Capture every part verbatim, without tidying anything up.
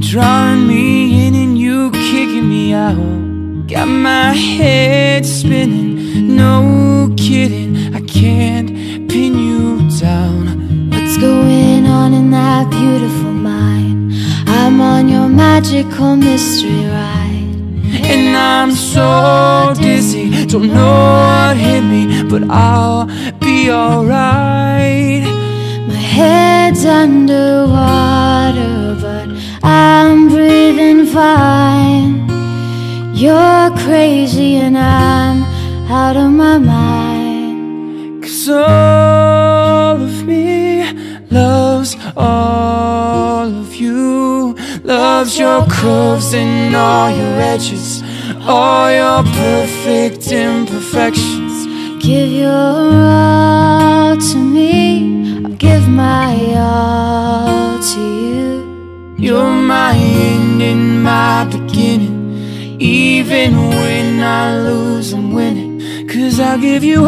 drawing me in and you kicking me out. Got my head spinning, no kidding, I can't pin you down. What's going on in that beautiful mind? I'm on your magical mystery ride, and I'm so dizzy, don't know what hit me, but I'll be alright. My head's underwater, but I'm breathing fine. You're crazy and I'm out of my mind. 'Cause all of me loves all of you, loves your curves and all your edges, all your perfect imperfections. Give your all to me, I'll give my all to you. You're my end and my beginning, even when I lose I'm winning. 'Cause I'll give you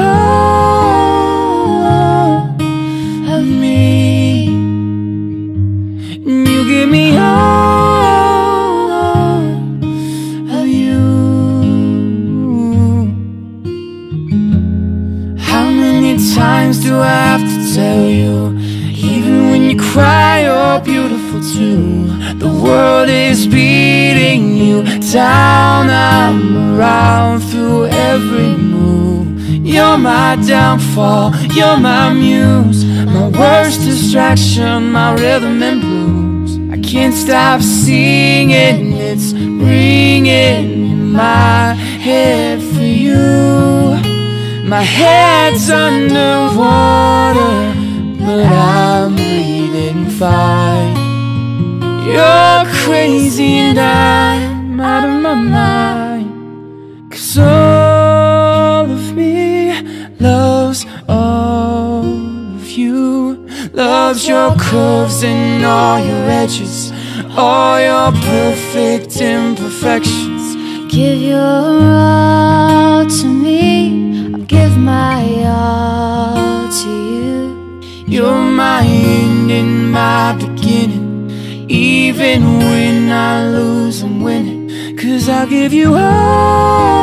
all of me, and you give me all of you. How many times do I have to tell you, even when you cry you're beautiful too? The world is beating you down, I'm around through every move. You're my downfall, you're my muse, my worst distraction, my rhythm and blues. I can't stop singing, it's ringing in my head for you. My head's underwater, but I'm breathing fine. You're crazy and I'm out of my mind. 'Cause all of me loves all of you, loves your curves and all your edges, all your perfect imperfections. Give your all to me, I'll give my all to you. You're my end and my beginning, even when I lose I'm winning. 'Cause I'll give you all